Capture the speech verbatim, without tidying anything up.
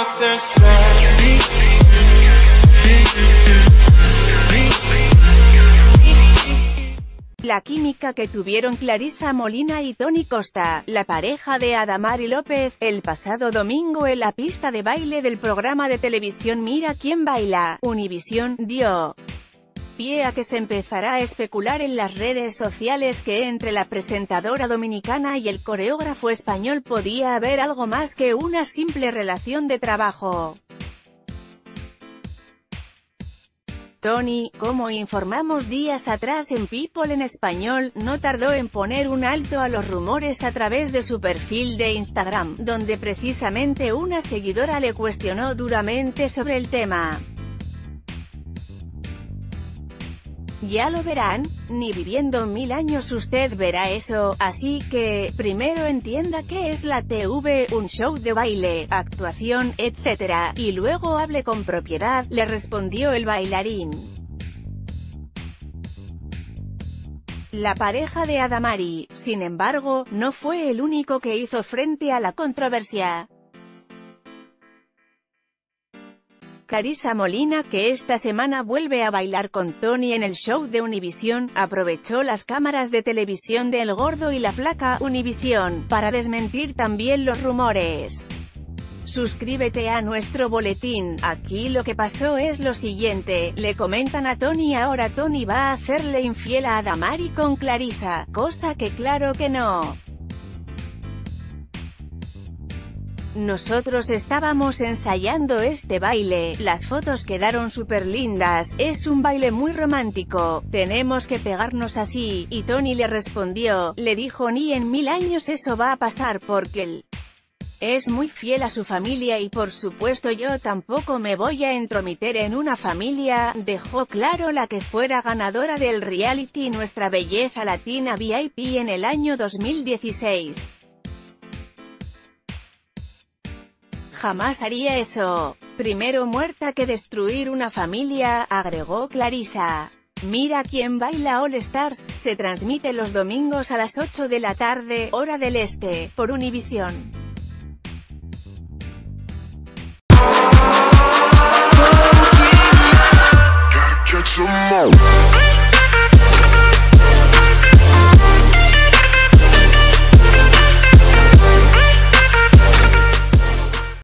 La química que tuvieron Clarisa Molina y Tony Costa, la pareja de Adamari López, el pasado domingo en la pista de baile del programa de televisión Mira quién baila, Univisión, dio pie a que se empezará a especular en las redes sociales que entre la presentadora dominicana y el coreógrafo español podía haber algo más que una simple relación de trabajo. Tony, como informamos días atrás en People en Español, no tardó en poner un alto a los rumores a través de su perfil de Instagram, donde precisamente una seguidora le cuestionó duramente sobre el tema. Ya lo verán, ni viviendo mil años usted verá eso, así que, primero entienda qué es la T V, un show de baile, actuación, etcétera, y luego hable con propiedad, le respondió el bailarín. La pareja de Adamari, sin embargo, no fue el único que hizo frente a la controversia. Clarisa Molina, que esta semana vuelve a bailar con Tony en el show de Univisión, aprovechó las cámaras de televisión de El Gordo y la Flaca, Univisión, para desmentir también los rumores. Suscríbete a nuestro boletín, aquí lo que pasó es lo siguiente, le comentan a Tony ahora Tony va a hacerle infiel a Adamari con Clarisa, cosa que claro que no. Nosotros estábamos ensayando este baile, las fotos quedaron súper lindas, es un baile muy romántico, tenemos que pegarnos así, y Tony le respondió, le dijo ni en mil años eso va a pasar porque él es muy fiel a su familia y por supuesto yo tampoco me voy a entrometer en una familia, dejó claro la que fuera ganadora del reality Nuestra Belleza Latina V I P en el año dos mil dieciséis. Jamás haría eso. Primero muerta que destruir una familia, agregó Clarisa. Mira quién baila All Stars, se transmite los domingos a las ocho de la tarde, hora del este, por Univisión.